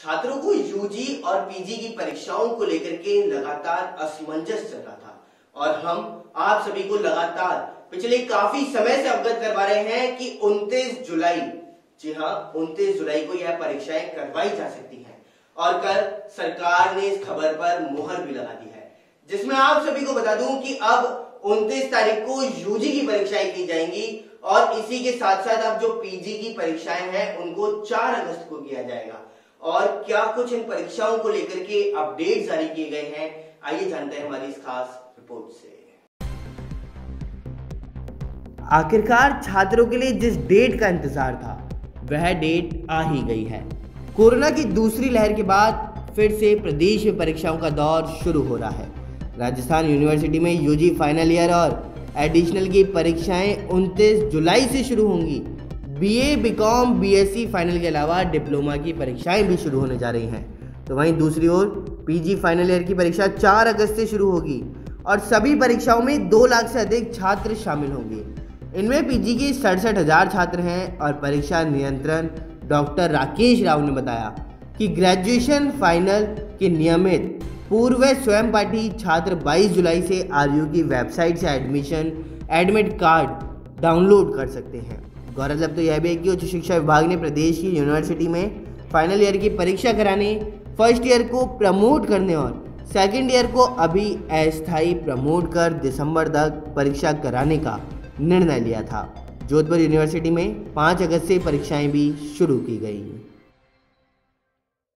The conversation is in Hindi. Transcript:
छात्रों को यूजी और पीजी की परीक्षाओं को लेकर के लगातार असमंजस चल रहा था और हम आप सभी को लगातार पिछले काफी समय से अवगत करवा रहे हैं कि 29 जुलाई, जी हाँ 29 जुलाई को यह परीक्षाएं करवाई जा सकती हैं और कल सरकार ने इस खबर पर मुहर भी लगा दी है, जिसमें आप सभी को बता दूं कि अब 29 तारीख को यूजी की परीक्षाएं की जाएंगी और इसी के साथ साथ अब जो पीजी की परीक्षाएं हैं उनको 4 अगस्त को किया जाएगा। और क्या कुछ इन परीक्षाओं को लेकर के अपडेट जारी किए गए हैं, आइए जानते हैं हमारी इस खास रिपोर्ट से। आखिरकार छात्रों के लिए जिस डेट का इंतजार था वह डेट आ ही गई है। कोरोना की दूसरी लहर के बाद फिर से प्रदेश में परीक्षाओं का दौर शुरू हो रहा है। राजस्थान यूनिवर्सिटी में यूजी फाइनल ईयर और एडिशनल की परीक्षाएं 29 जुलाई से शुरू होंगी। बीए, बीकॉम, बीएससी फाइनल के अलावा डिप्लोमा की परीक्षाएं भी शुरू होने जा रही हैं। तो वहीं दूसरी ओर पीजी फाइनल ईयर की परीक्षा 4 अगस्त से शुरू होगी और सभी परीक्षाओं में 2 लाख से अधिक छात्र शामिल होंगे। इनमें पीजी के 67,000 छात्र हैं और परीक्षा नियंत्रण डॉक्टर राकेश राव ने बताया कि ग्रेजुएशन फाइनल के नियमित पूर्व स्वयं पाठी छात्र 22 जुलाई से आरयू की वेबसाइट से एडमिट कार्ड डाउनलोड कर सकते हैं। गौरतलब तो यह भी है कि उच्च शिक्षा विभाग ने प्रदेश की यूनिवर्सिटी में फाइनल ईयर की परीक्षा कराने, फर्स्ट ईयर को प्रमोट करने और सेकेंड ईयर को अभी अस्थायी प्रमोट कर दिसंबर तक परीक्षा कराने का निर्णय लिया था। जोधपुर यूनिवर्सिटी में 5 अगस्त से परीक्षाएं भी शुरू की गई।